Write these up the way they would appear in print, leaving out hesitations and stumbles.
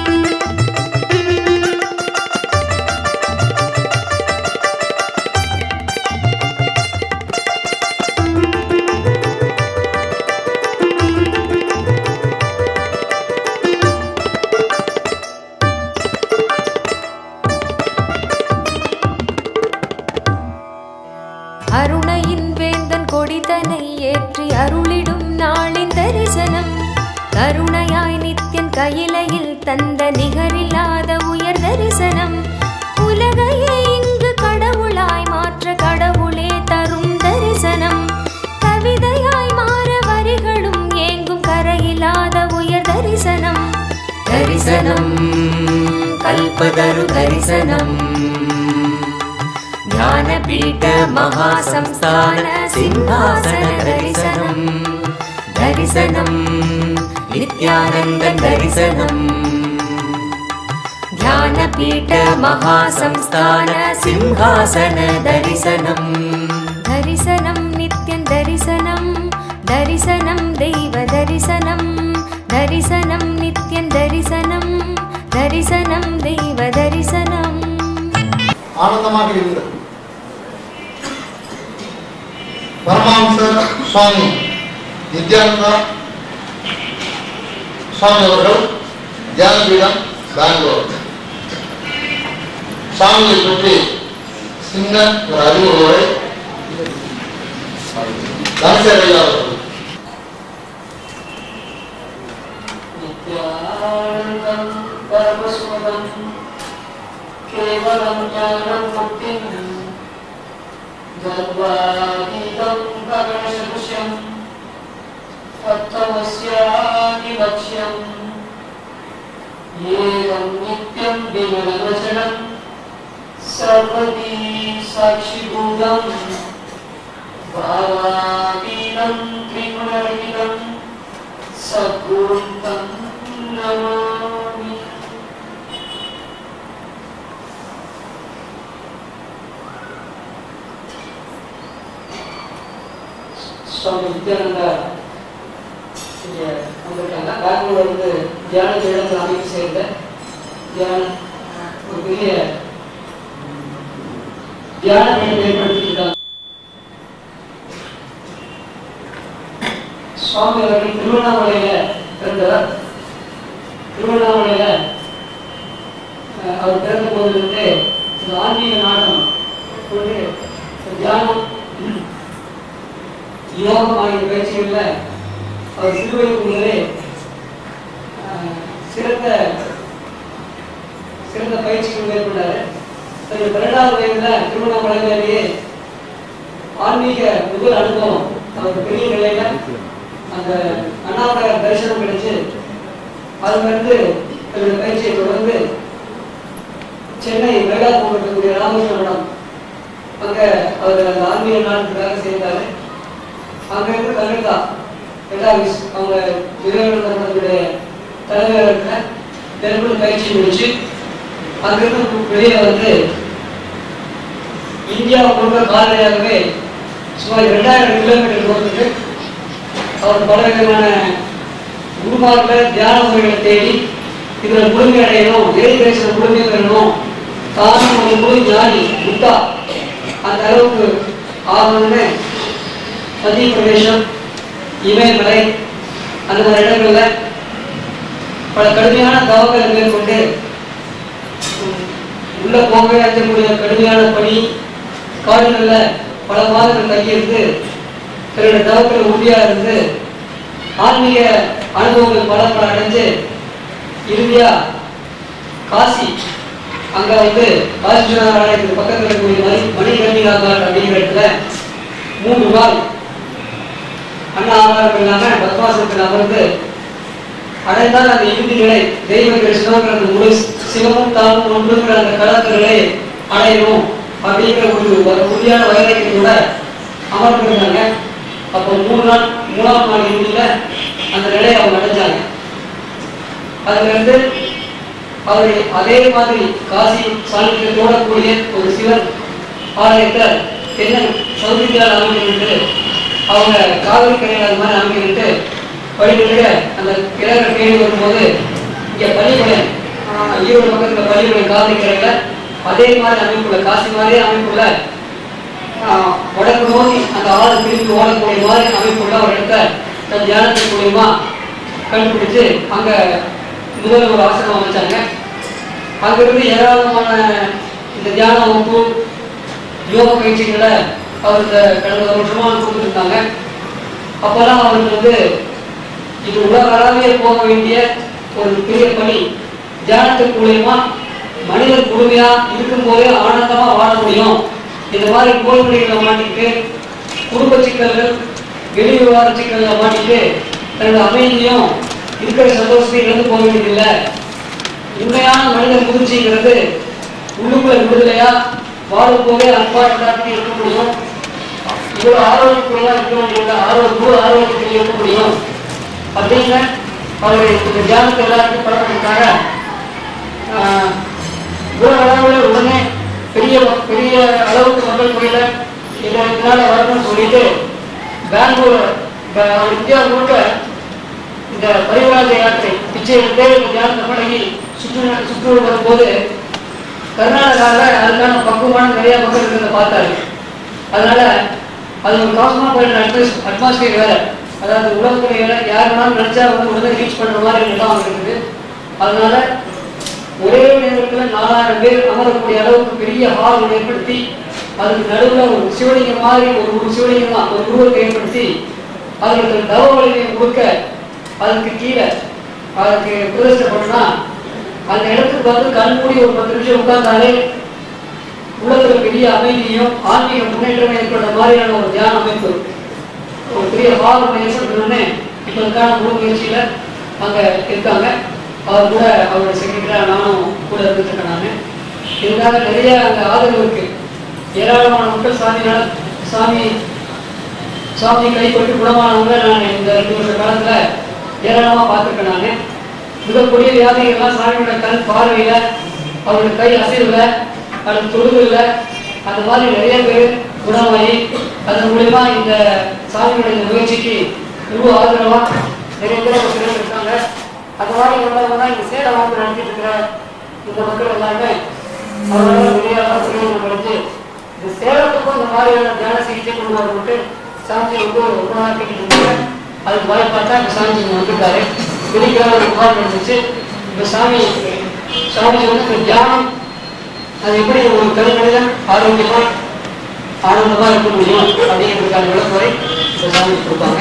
அருணையின் வேந்தன் கொடிதனை ஏற்றி அருளிடும் நாளின் தரிசனம் கருணையாய் நித்தியன் கையிலையில் தந்த நிகரில்லாத உயர் தரிசனம் உலகையே இங்கு கடவுளாய் மாற்ற கடவுளே தரும் தரிசனம் கவிதையாய் மாற வரிகளும் ஏங்கும் கரையில்லாத உயர் தரிசனம் தரிசனம் கல்பதரு தரிசனம் ज्ञानपीठ महासंस्थान सिंहासन दर्शनम दर्शनम नित्यानंद दर्शनम ज्ञानपीठ महासंस्थान सिंहासन दर्शनम दर्शनम नित्यं दर्शनम दर्शनम देव दर्शनम दर्शनम नित्यं दर्शनम दर्शनम देव दर्शनम ஆனந்தமாக இருந்தது. பரமஹம்ச சுவாமி நித்யானந்த சுவாமி அவர்கள் தியானபீடம் பெங்களூர். சுவாமியை பற்றி சின்ன ஒரு அறிவுரை தனசேரையா அவர்கள். நித்யானந்தம் பரமசுதம் केवलं ज्ञानं मुक्तिं जन्मातीतं गगनसदृशं तत्त्वमस्यामि लक्ष्यम् एवं नित्यं विमलवचनं सर्वदी साक्षिभूतं भावातीतं त्रिगुणरहितं सद्गुरुं तं नमामि. स्वामी नित्यानंदा வந்திருக்காங்க. பெங்களூர் வந்து தியான இடத்துல அமைப்பு செய்த தியானம் ஒரு பெரிய தியான மையம் ஏற்படுத்தியிருக்காங்க. சுவாமி அவர்கள் திருவண்ணாமலையில பிறந்தவர். திருவண்ணாமலையில அவர் பிறந்த போதிலிருந்து இந்த ஆன்மீக நாட்டம் கொண்டு தியானம் யோகம் ஆகிய பயிற்சிகளில் அவர் சிறுவயது முதலே சிறந்த பயிற்சிகள் மேற்கொண்டார். தன்னுடைய 12வது வயதில் திருவண்ணாமலையிலேயே ஆன்மீக முதல் அனுபவம் அவர் பெரிய நிலையில அந்த அண்ணாமலை தரிசனம் கிடைச்சு அதிலிருந்து தன்னுடைய பயிற்சியை தொடர்ந்து சென்னை மயிலாப்பூர் இருக்கக்கூடிய ராமகிருஷ்ண மடம் அங்கே அவர் அந்த ஆன்மீக நாட்டுக்காக சேர்ந்தார். அங்கிருந்து கல்கத்தா எல்லாவிஸ் அவங்க விவேகானந்தருடைய தலைவர்கள் மேற்கொண்டு பயிற்சி முடிச்சு அங்கிருந்து வெளியே வந்து இந்தியா முழுக்க கால்நடையாகவே சுமார் 2000 கிலோமீட்டர் தூரத்துக்கு அவர் பல விதமான குருமார்கள் தியான முறைகளை தேடி இதில் முழுமை அடையணும், எதை பேசுகிற முழுமை பெறணும், தானும் ஒரு முழு ஞானி புத்தா அந்த அளவுக்கு ஆகணும்னு மத்திய பிரதேசம் இமயமலை அந்த மாதிரி இடங்களில் பல கடுமையான தவங்களை மேற்கொண்டு உள்ள போகவே அஞ்சக்கூடிய கடுமையான பணி காடுகளில் பல மாதங்கள் தங்கியிருந்து தன்னுடைய தவக்கள் உறுதியாக இருந்து ஆன்மீக அனுபவங்கள் பல அடைஞ்சு இறுதியா காசி அங்க வந்து காசி ஆலயத்துக்கு பக்கத்தில் இருக்கக்கூடிய மணிகர்ணிகா காட் அப்படிங்கிற இடத்துல 3 நாள் அண்ணா ஆகாரம் இல்லாம பத்மாசனத்தில் அமர்ந்து அடைந்தால் அந்த இறுதி நிலை தெய்வ கிருஷ்ணங்கிற அந்த முழு சிவமும் தாமும் ஒன்றுங்கிற அந்த கலக்கங்களை அடையணும் அப்படிங்கிற ஒரு உறுதியான வைராக்கியத்தோட அமர்ந்திருந்தாங்க. அப்போ 3ஆம் நாள் இறுதியில அந்த நிலையை அவங்க அடைஞ்சாங்க. அதுல இருந்து அவர் அதே மாதிரி காசி சாநித்தியத்தோட கூடிய ஒரு சிவன் ஆலயத்தை என்ன சௌகரியால் அமைக்கிட்டு அவங்க காவிரி கரையில் அது மாதிரி அமைக்கிட்டு படிக்கிட்டு அந்த கிழக்கு தேடி வரும்போது இங்கே பள்ளிப்படையன் ஈரோடு பக்கத்தில் பள்ளியுடைய காந்திக்கரையில அதே மாதிரி அமைப்புள்ள காசி மாதிரியே அமைப்புள்ள வடக்கு நோக்கி அந்த ஆறு பிரிவு ஓடக்கூடிய மாதிரி அமைப்புள்ள ஒரு இடத்த தன் தியானத்தின் மூலியமா கண்டுபிடிச்சு அங்க முதல் ஒரு ஆசிரமம் அமைச்சாங்க. அங்கிருந்து ஏராளமான இந்த தியான வகுப்பு யோக பயிற்சிகளை அவருக்கு கடந்த ஒரு வருஷமா கொடுத்துருந்தாங்க. அப்பெல்லாம் அவருக்கு இது உலக அளவே போக வேண்டிய ஒரு பெரிய பணி. தியானத்தின் மூலியமா மனிதன் முழுமையா இருக்கும் போதே ஆனந்தமா வாழ முடியும். இந்த மாதிரி கோல்முறைகளை மாட்டிட்டு குடும்ப சிக்கல்கள் வெளி விவகார சிக்கல்களை மாட்டிட்டு தன்னோட அமைதியும் இருக்கிற சந்தோஷத்தையும் இழந்து போக வேண்டியதில்லை. உண்மையான மனிதன் முதிர்ச்சிங்கிறது உள்ளுக்குள்ள விடுதலையா வாழும் போதே அன்பாட்டு இருக்க முடியும். இவ்வளவு ஆரோக்கியக்குறையா இருக்க வேண்டிய ஆரோக்கியத்தில் இருக்க முடியும் அப்படின்னு அவருடைய இந்த தியானத்தை எல்லாருக்கும் பழக்கத்துக்காக உலக அளவில் உடனே பெரிய பெரிய அளவுக்கு மக்கள் தொகையில இதனால வரணும்னு சொல்லிட்டு பெங்களூர் இந்தியா முழுக்க இந்த பரிவராஜ யாத்திரை பிச்சை எடுத்து இந்த தியானத்தை பழகி சுற்று வரும்போது கர்நாடகாவில் அதுக்கான பக்குவமான நிறைய மக்கள் இருக்கிறத பார்த்தாரு. அதனால அது ஒரு காஸ்மாபாலிட்டன் அட்மாஸ்பியர் வேற, அதாவது உலகத்துறையில யார் வேணாலும் நினைச்சா உடனே ரீச் பண்ற மாதிரி இடம் இருக்குது. அதனால ஒரே நேரத்தில் 4000 பேர் அமரக்கூடிய அளவுக்கு பெரிய ஹால் ஏற்படுத்தி அதுக்கு நடுவில் ஒரு சிவலிங்கம் மாதிரி ஒரு சிவலிங்கம் தான் ஒரு உருவத்தை ஏற்படுத்தி அதற்கு தவ வலிமையை கொடுக்க அதுக்கு கீழே அதுக்கு பிரதிஷ்டை பண்ணா அந்த இடத்துக்கு கண்மூடி ஒரு 10 நிமிஷம் உட்கார்ந்தாலே உலகத்துல பெரிய அமைதியும் ஆன்மீக முன்னேற்றமே ஏற்பட்ட மாதிரியான ஒரு தியான அமைப்பு ஒரு பெரிய ஹால் ஏற்படுத்தணும்னு இப்ப அதுக்கான முழு முயற்சியில அங்க இருக்காங்க. அவர் கூட அவருடைய செக்ரட்டரியா நானும் கூட இருந்துருக்கேன். நான் இதுக்காக நிறைய அங்க ஆதரவு இருக்கு. ஏராளமான மக்கள் சாமி கைப்பற்றி குணமானவங்க நான் இந்த 2 வருஷ காலத்துல ஏராளமா பார்த்துருக்கேன். நான் மிகக்கூடிய வியாதிகள்லாம் சாமியோட கண் பார்வையில அவருடைய கை அசைவுல அது தொழுதுல அந்த மாதிரி நிறைய பேர் குணமாகி அதன் மூலியமா இந்த சாமியோட இந்த முயற்சிக்கு முழு ஆதரவா நிறைய பேர் இருக்காங்க. அந்த மாதிரி உள்ளவங்க தான் இந்த சேலை வாங்கி நடத்திட்டு இருக்கிற இந்த மக்கள் எல்லாருமே அவரால் நிறைய பிரயோஜனம் கிடைச்சு இந்த சேலத்துக்கும் இந்த மாதிரியான தியான சிகிச்சை கொண்டு வரப்பட்டு சாமி ரொம்ப நாள் கேட்டுட்டு இருந்தாங்க. அதுக்கு வாய்ப்பாட்டா இந்த சாமி வந்துட்டாரு. வெளிக்கான ஒரு உபாரம் இருந்துச்சு. இந்த சாமி இந்த தியானம் அது எப்படி ஒரு கருமனிதன் ஆரோக்கியமா ஆனந்தமா இருக்க முடியும் அப்படிங்கிறதுக்கான விளக்குறை இந்த சாமி கொடுப்பாங்க.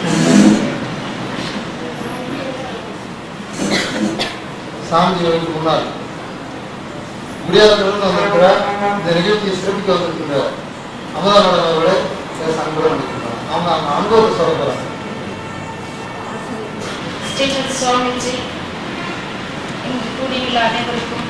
சாமிஜிகளுக்கு முன்னால் முடியாதவர்கள் வந்திருக்கிற இந்த நிகழ்ச்சியை சிறப்பிக்க வந்திருக்கிற அமுதானந்தன் அவர்களை அன்புடன் வந்திருக்கிறார். அவங்க அனுபவத்தை சொல்ல போறாங்க. சுவாமிஜி இங்கு கூடியுள்ள அனைவருக்கும்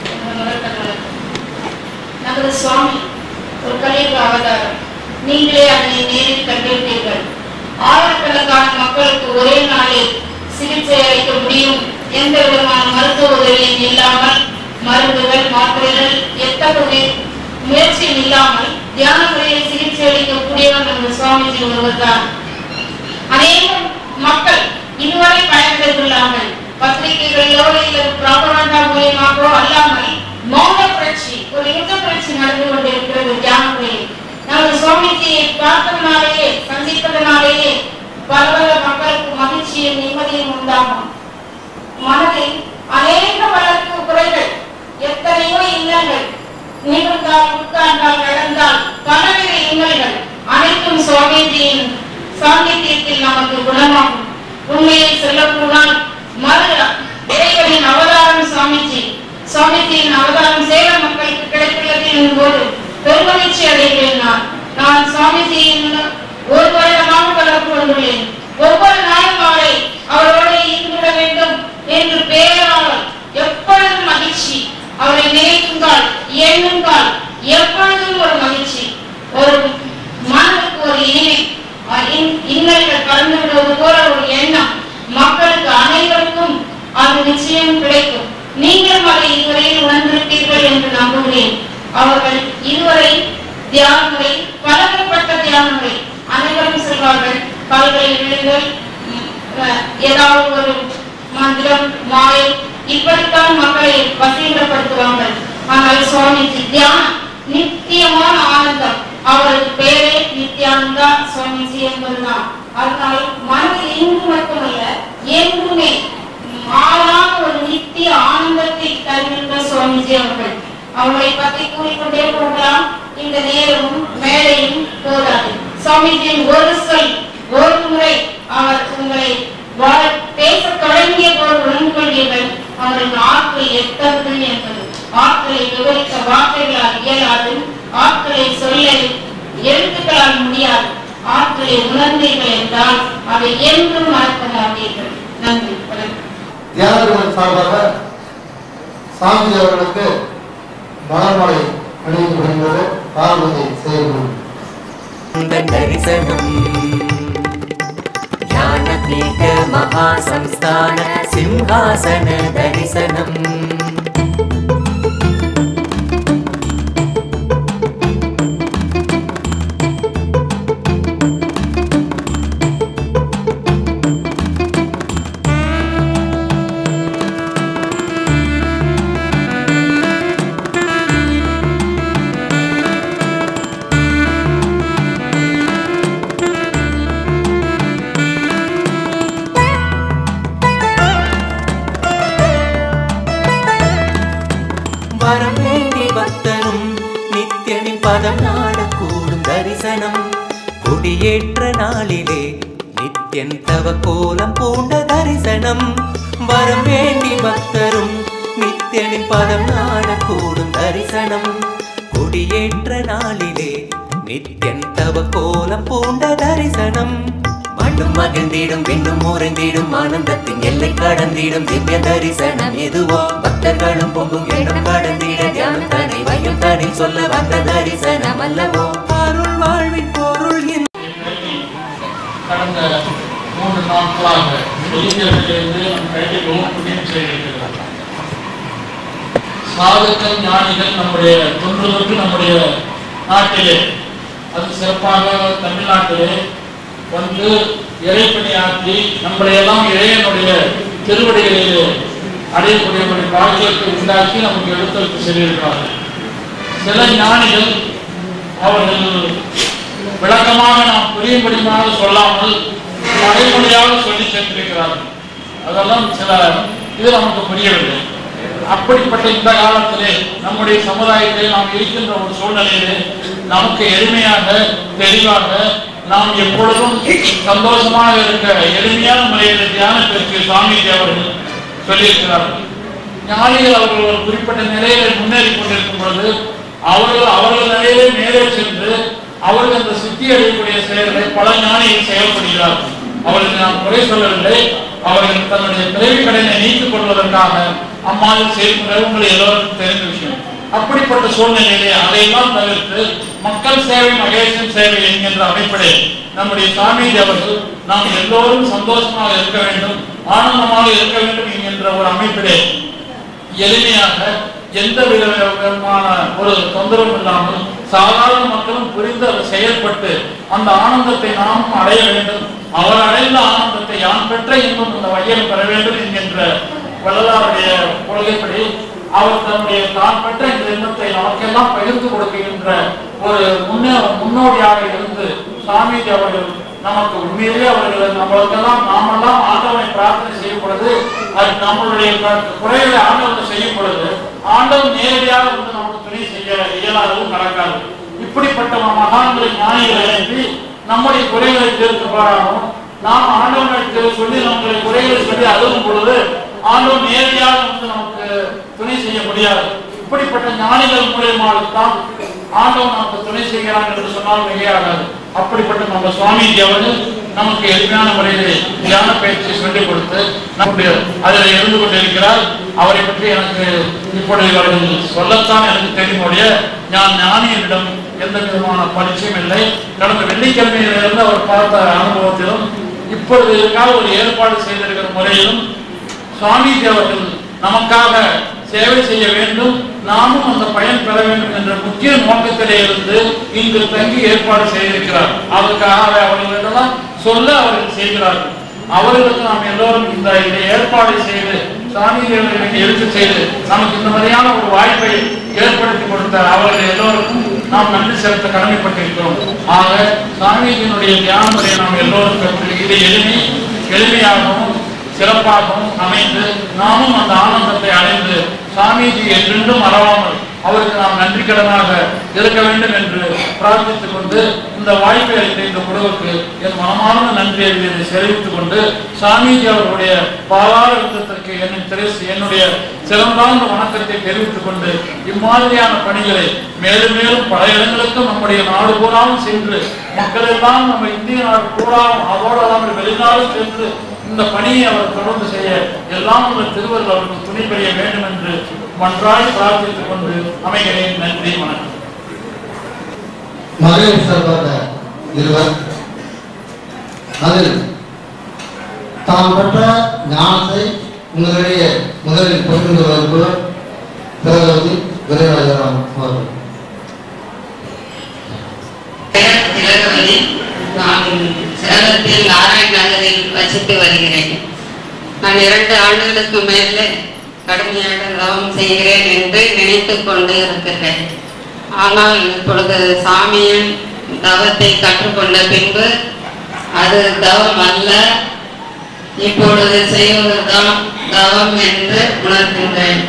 நமது சுவாமி ஒரு கலியுக அவதாரம். நீங்களே அதனை நேரில் கண்டிருப்பீர்கள். ஆயிரக்கணக்கான மக்களுக்கு ஒரே நாளில் சிகிச்சை அளிக்க முடியும். எந்த விதமான மருத்துவ உதவியும் இல்லாமல் மருந்துகள் மாத்திரைகள் எத்தகைய முயற்சியும் இல்லாமல் தியான முறையில் சிகிச்சை அளிக்கக்கூடியவர் நமது சுவாமிஜி ஒருவர் தான். அநேக மக்கள் இதுவரை பயன்பெற்றுள்ளார்கள். பத்திரிகைகளிலோ இல்லை ப்ராபகண்டா மூலியமாகவோ அல்லாமல் மௌன புரட்சி ஒரு யுத்த புரட்சி நடந்து கொண்டிருக்கிறது தியான முறையில். நமது சுவாமிஜியை பார்த்ததனாலேயே சந்திப்பதனாலேயே பல மக்களுக்கு மகிழ்ச்சியும் நிம்மதியும் உண்டாகும். மனதில் அநேக வளர்ப்பு குறைகள் எத்தனையோ இன்னல்கள் நிகழ்ந்தால் உட்கார்ந்தால் நடந்தால் பலவித இன்னல்கள் அனைத்தும் சுவாமிஜியின் சாநித்தியத்தில் நமக்கு குணமாகும். உண்மையை சொல்லப்போனால் இறைவனின் அவதாரம் சுவாமிஜியின் அவதாரம் சேல மக்களுக்கு கிடைத்துள்ளது என்னும் போது பெருமகிழ்ச்சி அடைகிறேன். நான் சுவாமிஜியின் ஒரு வருடமாக தொடர்பு கொண்டுள்ளேன். ஒவ்வொரு நாளும் அவரை அவரோடு ஈடுபட வேண்டும் என்று பேராளர் எப்பொழுதும் மகிழ்ச்சி. அவரை நினைக்குங்கால் எண்ணுங்கால் எப்பொழுதும் ஒரு மகிழ்ச்சி. ஒரு மனதுக்கு ஒரு இனிமை இன்னல்கள் பறந்து விடுவது போல ஒரு எண்ணம் மக்களுக்கு அனைவருக்கும் அது நிச்சயம் கிடைக்கும். நீங்களும் அதை இதுவரையில் உணர்ந்திருப்பீர்கள் என்று நம்புகிறேன். அவர்கள் இதுவரை தியான முறை பலதரப்பட்ட தியான முறை அனைவரும் சொல்வார்கள். பல்கலை விழுங்கள் ஏதாவது ஒரு மந்திரம் மாயை இப்படித்தான் மக்களை ஆனால் சுவாமிஜி தியானம் நித்தியமான ஆனந்தம். அவரது பேரே நித்யானந்தா சுவாமிஜி என்பதுதான். அதனால் மனதில் இங்கு மட்டுமல்ல எங்குமே மாறான ஒரு நித்திய ஆனந்தத்தை தருகின்ற சுவாமிஜி அவர்கள். அவர்களை பற்றி கூறிக்கொண்டே போகலாம். இந்த நேரமும் மேடையும் போதாது. சுவாமிஜியின் ஒரு சொல் ஒரு முறை அவர் உங்களை பேச தொடங்கிய போது உணர்ந்து கொள்வீர்கள் அவரின் ஆற்றல் எத்தது என்பது. ஆற்றலை விவரிக்க வார்த்தைகளால் இயலாது, ஆற்றலை சொல்ல எழுத்துக்களால் முடியாது. ஆற்றலை உணர்ந்தீர்கள் என்றால் அதை என்றும் மறக்க மாட்டீர்கள். நன்றி. தியானத்தின் சார்பாக சாமி அவர்களுக்கு மலர்மலை அணிவிக்கப்படுகிறது. பார்வதி செய்யும் தரிசனம் ஞானபீட மகாசம்ஸ்தான சிம்ஹாசன தரிசனம். வரவேண்டி பக்தரும் நித்யனின் பதம் நாடக்கூடும் தரிசனம். குடியேற்ற நாளிலே நித்யன் தவ கோலம் பூண்ட தரிசனம். வரம் வேண்டி பக்தரும் நித்யனின் பதம் நாடக்கூடும் தரிசனம். குடியேற்ற நாளிலே நித்யன் தவ கோலம் பூண்ட தரிசனம். மண்ணும் மகிழ்ந்திடும் விண்ணும் உறைந்திடும் ஆனந்தத்தின் எல்லை கடந்திடும் திவ்ய தரிசனம். எதுவோ பக்தர்களும் பொங்கும் எண்ணம் கடந்திட தியானம் தனை வையும் தனி சொல்ல வந்த தரிசனம் அல்லவோ. அருள் வாழ்வின் பொருள் கடந்த 3 நாட்களாக வெளியிலிருந்து செய்திருக்கிறார். சாதுக்கள் ஞானிகள் நம்முடைய தொன்று நம்முடைய நாட்டிலே, அது சிறப்பாக தமிழ்நாட்டிலே வந்து இறைப்பணியாற்றி நம்மளையெல்லாம் இறைவனுடைய திருவடிகளிலே அடையக்கூடிய பாக்கியத்தை உண்டாக்கி நமக்கு எடுத்து செல்லியிருக்கிறார்கள். சில ஞானிகள் அவர்கள் விளக்கமாக நாம் புரியும்படியாக சொல்லாமல் நடைமுறையாக சொல்லி சென்றிருக்கிறார்கள். அதெல்லாம் சில இது நமக்கு புரியவில்லை. அப்படிப்பட்ட இந்த காலத்திலே நம்முடைய சமுதாயத்திலே நாம் இருக்கின்ற ஒரு சூழ்நிலையிலே நமக்கு எளிமையாக தெளிவாக நாம் எப்பொழுதும் சந்தோஷமாக இருக்க எளிமையான முறையில் தியானத்திற்கு சுவாமிஜி அவர்கள் சொல்லியிருக்கிறார்கள். ஞானிகள் அவர்கள் ஒரு குறிப்பிட்ட நிலையில முன்னேறி கொண்டிருக்கும் பொழுது அவர்கள் நிலையிலே மேலே சென்று அவர்கள் அந்த சித்தி அடையக்கூடிய செயல்களை பல ஞானிகள் செயல்படுகிறார்கள். அவர்கள் நாம் குறை சொல்லவில்லை. அவர்கள் தன்னுடைய பிறவி கடனை நீக்கிக் கொள்வதற்காக அம்மாவில் செய்கின்ற உங்களை எல்லோருக்கும் தெரிந்த விஷயம். அப்படிப்பட்ட சூழ்நிலையிலே அதையெல்லாம் தவிர்த்து மக்கள் சேவை மகேசன் சேவை என்கின்ற அமைப்பிலே நம்முடைய சாமிஜி அவர்கள் நாம் எல்லோரும் சந்தோஷமாக இருக்க வேண்டும், ஆனந்தமாக இருக்க வேண்டும் என்கின்ற ஒரு அமைப்பிலே எளிமையாக எந்த விதமான ஒரு தொந்தரவும் இல்லாமல் சாதாரண மக்களும் புரிந்து அதை செயல்பட்டு அந்த ஆனந்தத்தை நாமும் அடைய வேண்டும். அவர் அடைந்த ஆனந்தத்தை யான் பெற்ற இன்னும் இந்த வையம் பெற வேண்டும் என்கின்ற வள்ளலாருடைய கொள்கைப்படி அவர் தன்னுடைய தான் பெற்ற இந்த எண்ணத்தை நமக்கெல்லாம் பகிர்ந்து கொடுக்கின்ற ஒரு முன்னோடியாக இருந்து சாமிஜி அவர்கள் நமக்கு உண்மையிலே அவர்கள் நம்மளுக்கெல்லாம் நாமெல்லாம் ஆண்டவனை பிரார்த்தனை செய்யும் பொழுது அது நம்மளுடைய குறைகளை ஆண்டவனை செய்யும் பொழுது ஆண்டவன் நேரடியாக வந்து நமக்கு துணை செய்ய இயலாததும் நடக்காது. இப்படிப்பட்ட மகான்களை ஞானிகளை அனுப்பி நம்முடைய குறைகளை தீர்க்க போராடும். நாம் ஆண்டவனுக்கு சொல்லி நம்முடைய குறைகளை சொல்லி அழுகும் பொழுது ஆண்டவன் நேரடியாக வந்து நமக்கு துணை செய்ய முடியாது. இப்படிப்பட்ட ஞானிகள் மூலியமாகத்தான் ஆண்டவன் நமக்கு துணை செய்கிறான் என்று சொன்னால் மிகையாகாது. அப்படிப்பட்ட நம்ம சுவாமிஜி அவர்கள் நமக்கு எளிமையான முறையிலே தியான பயிற்சி சொல்லிக் கொடுத்து நம்முடைய அதில் இருந்து கொண்டிருக்கிறார். அவரை பற்றி எனக்கு இப்பொழுது அவர்கள் சொல்லத்தான் எனக்கு தெரியுமுடைய நான் ஞானியரிடம் எந்த விதமான பரிச்சயம் இல்லை. கடந்த வெள்ளிக்கிழமையிலிருந்து அவர் பார்த்த அனுபவத்திலும் இப்பொழுது இதற்காக ஒரு ஏற்பாடு செய்திருக்கிற முறையிலும் சுவாமிஜி அவர்கள் நமக்காக சேவை செய்ய வேண்டும், நாமும் அந்த பயன் பெற வேண்டும் என்ற முக்கிய நோக்கத்திலே இருந்து இங்கு தங்கி ஏற்பாடு செய்திருக்கிறார். அதற்காக அவர்களிடம் சொல்ல அவர்கள் செய்கிறார்கள். அவர்களுக்கு நாம் எல்லோரும் இந்த ஏற்பாடு செய்து சாமிஜி அவர்களுக்கு எடுத்து செய்து நமக்கு இந்த மாதிரியான ஒரு வாய்ப்பை ஏற்படுத்தி கொடுத்த அவர்கள் எல்லோருக்கும் நாம் நன்றி செலுத்த கடமைப்பட்டிருக்கிறோம். ஆக சாமிஜியினுடைய தியான முறையை நாம் எல்லோரும் கற்று இதை எளிமையாகவும் சிறப்பாகவும் அமைந்து நாமும் அந்த ஆனந்தத்தை அடைந்து சாமிஜி என்றென்றும் மறவாமல் அவருக்கு நாம் நன்றி கடனாக இருக்க வேண்டும் என்று பிரார்த்தித்துக் கொண்டு இந்த வாய்ப்பை அளித்த இந்த குழுவுக்கு என் மனமார்ந்த நன்றி அறிவியதை தெரிவித்துக் கொண்டு சாமிஜி அவர்களுடைய பாதார விருத்தத்திற்கு என்னுடைய சிறந்தார்ந்த வணக்கத்தை தெரிவித்துக் கொண்டு இம்மாதிரியான பணிகளை மேலும் மேலும் பல இடங்களுக்கும் நம்முடைய நாடு பூராவும் சென்று மக்கள் எல்லாம் நம்ம இந்திய நாடு பூராவும் அதோடு அல்லாமல் வெளிநாடும் சென்று இந்த பணியை அவர் தொடர்ந்து செய்ய எல்லாம் உள்ள திருவருள் அவருக்கு துணை பெரிய வேண்டும் என்று மன்றாய் பிரார்த்தித்துக் கொண்டு அமைகிறேன். நன்றி, வணக்கம். மகளிர் சார்பாக இருவர் அதில் தாம் பெற்ற ஞானத்தை உங்களிடையே முதலில் பகிர்ந்து வருபவர் திலகவதி விரைவாஜராம் அவர்கள். திலகவதி, நான் சேலத்தில் நாராயண நகரில் வசித்து வருகிறேன். நான் 2 ஆண்டுகளுக்கு மேலே கடுமையாக தவம் செய்கிறேன் என்று நினைத்துக் கொண்டு இருக்கிறேன். ஆனால் இப்பொழுது சாமியின் தவத்தை கற்றுக்கொண்ட பின்பு அது தவம் அல்ல, இப்பொழுது செய்வதுதான் தவம் என்று உணர்கின்றேன்.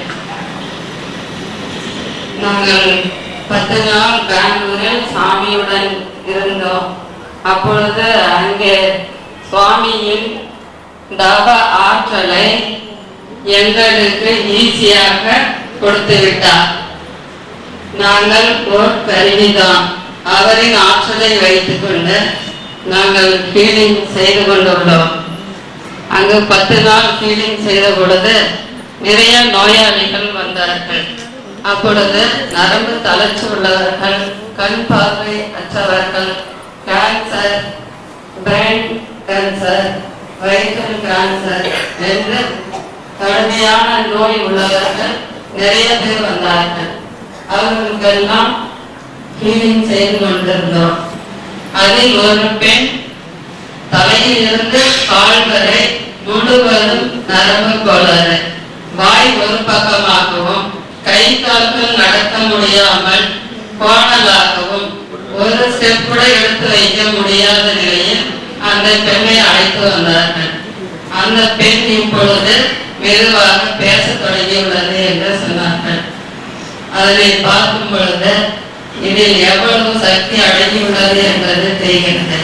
நாங்கள் 10 நாள் பெங்களூரில் சாமியுடன் இருந்தோம். அப்பொழுது அங்கே சுவாமியின் தவ ஆற்றலை எங்களுக்கு ஈஸியாக கொடுத்து விட்டார். நாங்கள் ஒரு கருவிதான், அவரின் ஆற்றலை வைத்துக் கொண்டு நாங்கள் ஃபீலிங் செய்து கொண்டுள்ளோம். அங்கு 10 நாள் ஃபீலிங் செய்த பொழுது நிறைய நோயாளிகள் வந்தார்கள். அப்பொழுது நரம்பு தளர்ச்சி உள்ளவர்கள், கண் பார்வை அற்றவர்கள், கேன்சர், பிரெயின் கேன்சர், வயிற்று கேன்சர் என்று கடுமையான நோய் உள்ளவர்கள் நிறைய பேர் வந்தார்கள். அவர்களுக்கெல்லாம் ஹீலிங் செய்து கொண்டிருந்தோம். அதில் ஒரு பெண் தலையில் இருந்து கால் வரை முழுவதும் நரம்பு கோளாறு, வாய் ஒரு பக்கமாகவும் கை கால்கள் நடக்க முடியாமல் கோணலாகவும் ஒரு ஸ்டெப் கூட எடுத்து வைக்க முடியாத நிலையில் அந்த பெண்ணை அழைத்து வந்தார்கள். அந்த பெண் இப்பொழுது மெதுவாக பேச தொடங்கியுள்ளது என்று சொன்னார்கள். அதனை பார்க்கும் பொழுது இதில் எவ்வளவு சக்தி அடங்கியுள்ளது என்பது தெரிகிறது.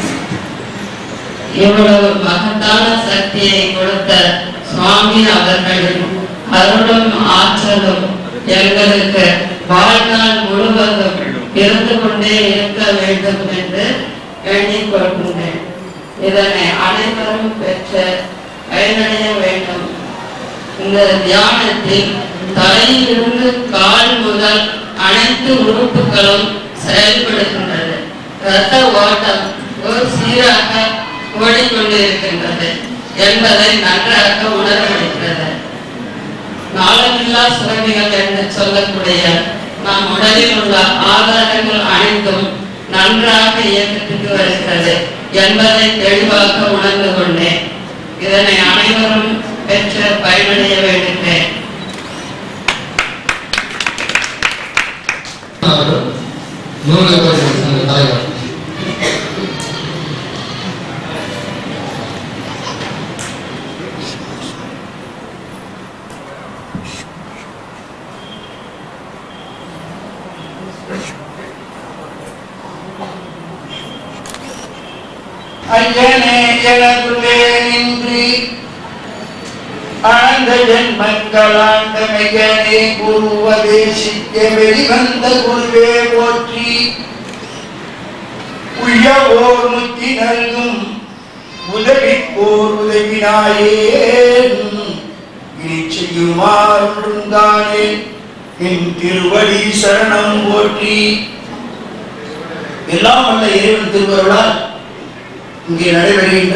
இவ்வளவு மகத்தான சக்தியை கொடுத்த சுவாமி அவர்களின் அருளும் ஆற்றலும் எங்களுக்கு வாழ்நாள் முழுவதும் இருந்து கொண்டே இருக்க வேண்டும் என்று எண்ணிக் கொள்கின்றேன். இதனை அனைவரும் பெற்று பயனடைய வேண்டும். இந்த தியானத்தில் தலையிலிருந்து கால் முதல் அனைத்து உறுப்புகளும் செயல்படுகின்றது. இரத்த ஓட்டம் ஒரு சீராக ஓடிக்கொண்டிருக்கின்றது என்பதை நன்றாக உணர முடிகிறது. நாளமில்லா சுரபிகள் என்று சொல்லக்கூடிய நம் உடலில் உள்ள ஆதாரங்கள் அனைத்தும் நன்றாக இயக்கத்துக்கு வருகிறது என்பதை தெளிவாக உணர்ந்து கொண்டேன். இதனை அனைவரும் பெற்று பயனடைய வேண்டுகிறேன். ஐயனே எனக்குள்ளே நின்று ஆழ்ந்த ஜென்மங்களாண்ட மையனே குருவதேசிக்க வெளிவந்த குருவே போற்றி. உய்யவோர் முத்தி நல்கும் உதவிப்போர் உதவினாயேன் இனி செய்யுமாறுந்தானே என் திருவடி சரணம் போற்றி. எல்லாம் வல்ல இறைவன் திருவருளால் இங்கே நடைபெறுகின்ற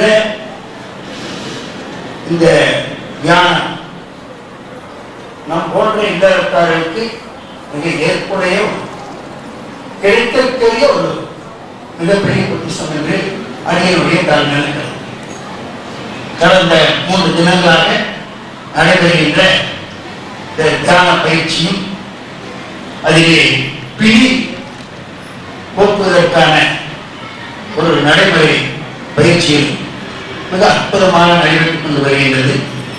இந்த தியானம் நம் போன்ற இல்லறத்தார்களுக்கு மிக ஏற்புடைய கிடைக்கக்கூடிய ஒரு மிகப்பெரிய பொக்கிஷம் என்று அடியனுடைய தாழ்நிலை. கடந்த 3 தினங்களாக நடைபெறுகின்ற இந்த தியான பயிற்சியும் அதிலே பிடி போக்குவதற்கான ஒரு நடைமுறை பயிற்சியில் மிக அற்புதமான நடைபெற்றுக் கொண்டு வருகின்றது.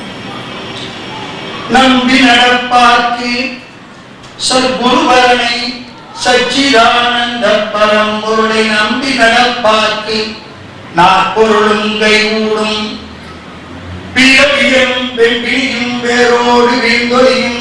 நம்பி நடப்பார்க்கு சத்குருவரனை சச்சிதானந்த பரம்பொருளை நம்பி நடப்பார்க்கு நாற்பொருளும் கைகூடும் பிறவியும் வெம்பியும் வேரோடு வீழ்ந்தொழியும்.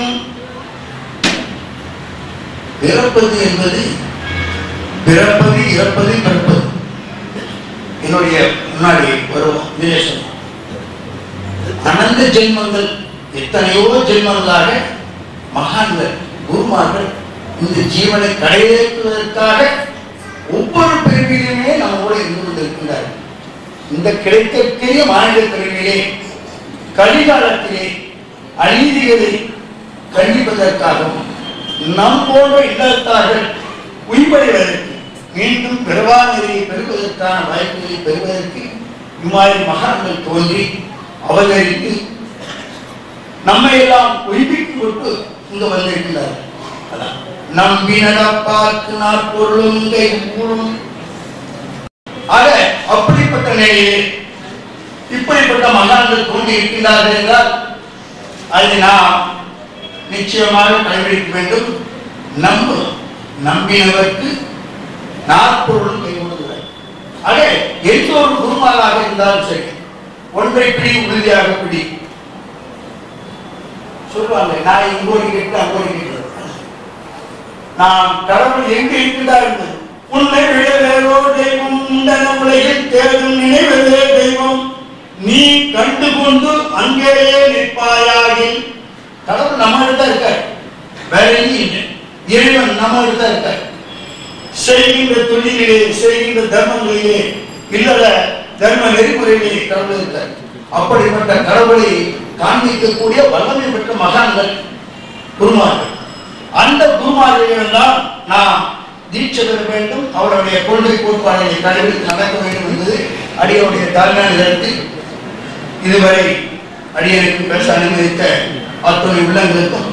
பிறப்பது என்பது பிறப்பது, இறப்பது, பிறப்பது. என்னுடைய முன்னாடி ஒரு விசேஷம், அனந்த ஜென்மங்கள், எத்தனையோ ஜென்மங்களாக மகான்கள் குருமார்கள் இந்த ஜீவனை கடையேற்றுவதற்காக ஒவ்வொரு பிரிவிலுமே நம்மோடு இருந்து கொண்டிருக்கின்றார்கள். இந்த கிடைக்கக்கூடிய மாநில பிரிவிலே கலிகாலத்திலே அநீதிகளை கண்டிப்பதற்காகவும் நம் போன்ற இல்லத்தார்கள் உயிர்வடைவதற்கு மீண்டும் பிறவா நிலையை பெறுவதற்கான வாய்ப்புகளை பெறுவதற்கு இம்மாதிரி மகான்கள் தோன்றி அவதரித்து நம்மை எல்லாம் உயிர்ப்பித்து கொண்டு இங்கு வந்திருக்கிறார்கள். நம்பி நடப்பார்க்கு நாற்பொருளும் கைகூடும். ஆக அப்படிப்பட்ட நிலையிலே இப்படிப்பட்ட மகான்கள் தோன்றி இருக்கின்றார்கள் என்றால் அதை நாம் நிச்சயமாக கடைபிடிக்க வேண்டும். நம்பினவர்க்கு நாற்பொருளும் கைகூடுகிறார். ஆக எந்த ஒரு குருமாராக இருந்தாலும் சரி, ஒன்றை பிடி, உறுதியாக பிடி. சொல்லுவாங்க, நான் இங்கோடி கேட்டு அங்கோடி கேட்டு, நாம் கடவுள் எங்கு இருக்கின்றார் என்பது உன்னை விட வேறோ தெய்வம் உண்டன உலகில் தேடும் நினைவதே தெய்வம், நீ கண்டு கொண்டு அங்கேயே நிற்பாயாகி. கடவுள் நம்மகிட்ட இருக்கார், வேற எங்கேயும் இல்லை. இறைவன் நம்மகிட்ட இருக்கார். செய்கின்ற தொழிலே, செய்கின்ற தர்மங்களிலே, இல்லற தர்ம நெறிமுறையிலே கடவுள் இருக்கார். அப்படிப்பட்ட கடவுளை காண்பிக்கக்கூடிய வல்லமை பெற்ற மகான்கள் குருமார்கள். அந்த குருமார்களிடம் நாம் தீட்சை பெற வேண்டும். அவருடைய கொள்கை கோட்பாடுகளை கடைபிடித்து நடக்க வேண்டும் என்பது அடியனுடைய தாழ்மையான இடத்தில் இதுவரை அடியனுக்கு பேச அனுமதித்த அத்துணை உள்ளங்களுக்கும்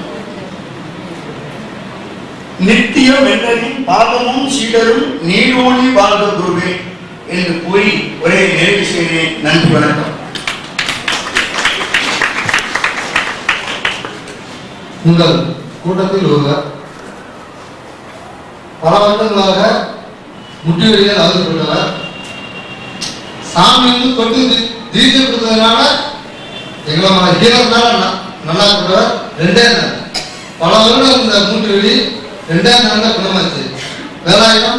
நித்தியம் வென்றதின் பாதமும் சீடரும் நீடோழி வாழ்ந்த குருவே என்று கூறி ஒரே நிறைவு செய்கிறேன். நன்றி, வணக்கம். உங்கள் கூட்டத்தில் ஒருவர் பல வருடங்களாக முட்டிவெளியில் அவதிப்பட்டவர். சாமி தொட்டு தீட்சை கொடுத்ததுனால எங்களை ஹீரர்னால நல்லா கொடுத்தவர். 2 நாள் பல வருடம் இந்த மூட்டுவெளி 2 நாள் குணமாச்சு. வேலாயுதம்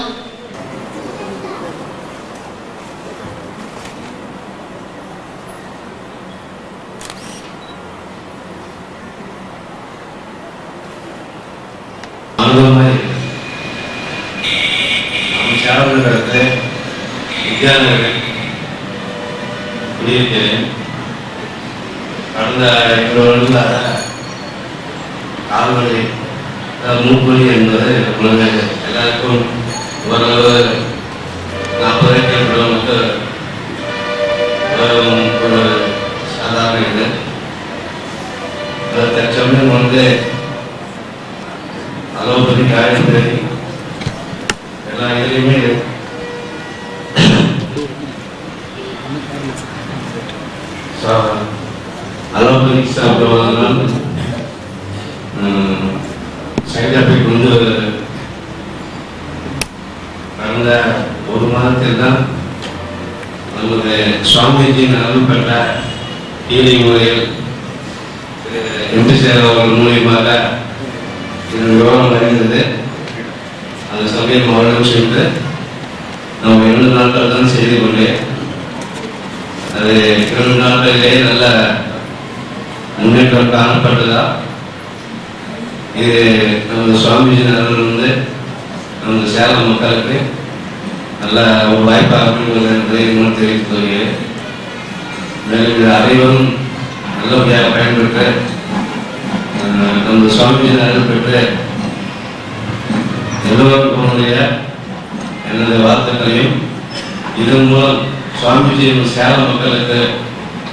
வித்யாநகர் குடியிருக்கிறேன். கடந்த 2 வருடங்களாக கால்வலி, மூக்குவலி என்பது எல்லாருக்கும் ஓரளவு 40 கிலோமீட்டர் ஒரு சாதாரண இது. தற்சமயம் அலோபதி, ஆயுர்வேதி எல்லா இதுலையுமே அலோபதிக் சாப்பிடுவதனால் சைட் எஃபெக்ட் கடந்த 1 மாதத்தில் தான் நமது சுவாமிஜியின் அருள் பெற்ற ஹீலிங் முறையில் எம்பிசேர் அவர்கள் மூலியமாக இதன் விவரம் அறிந்தது. அந்த சமயம் அவரிடம் சென்று நம்ம 2 நாட்கள் தான் செய்து கொண்டேன். அது 2 நாட்களிலே நல்ல முன்னேற்றம் காணப்பட்டதா. இது நமது சுவாமிஜியின் அருள் நமது சேலம் மக்களுக்கு நல்ல ஒரு வாய்ப்பாக அமைந்துள்ளது என்பதை இன்னும் தெரிவித்துக் கொள்கிறேன். மேலும் இது அனைவரும் நல்லபடியாக பயன்பெற்று நமது சுவாமிஜியின் அருள் பெற்று எல்லோருக்கும் எனது வாழ்த்துக்களையும் இதன் மூலம் சுவாமிஜியின் சேலம் மக்களுக்கு